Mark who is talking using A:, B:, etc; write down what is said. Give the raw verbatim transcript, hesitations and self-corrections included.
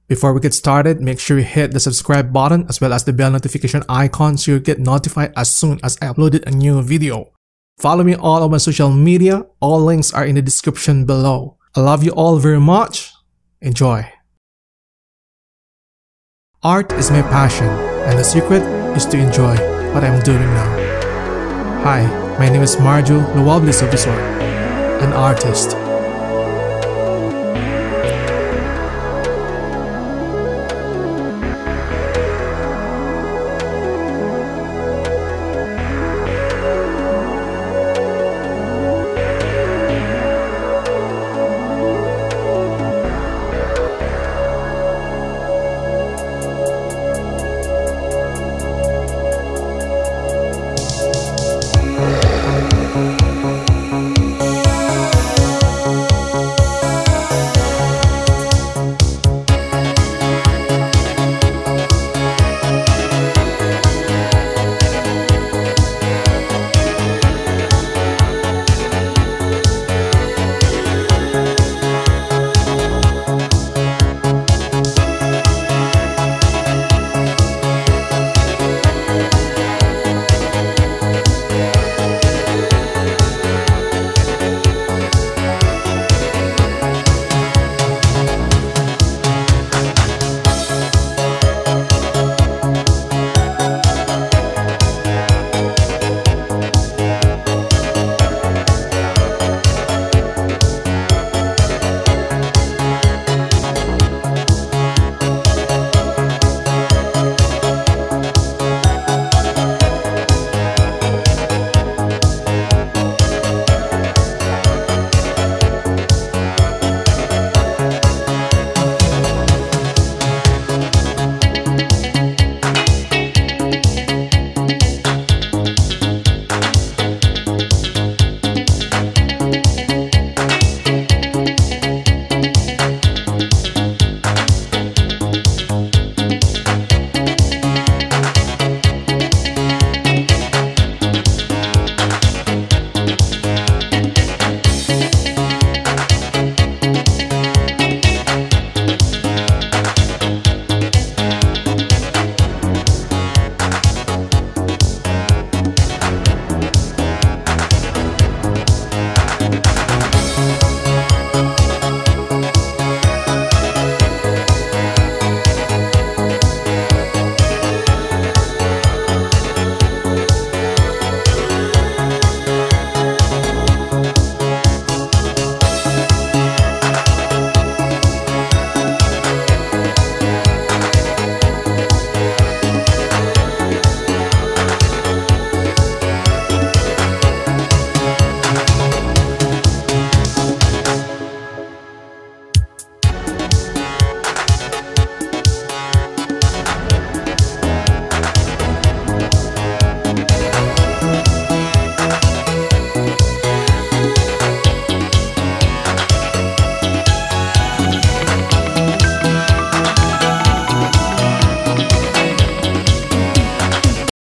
A: Before we get started, make sure you hit the subscribe button as well as the bell notification icon so you get notified as soon as I uploaded a new video. Follow me all on my social media, all links are in the description below. I love you all very much. Enjoy. Art is my passion, and the secret is to enjoy what I'm doing now. Hi, my name is Marjo Luwabli Sovisor, an artist.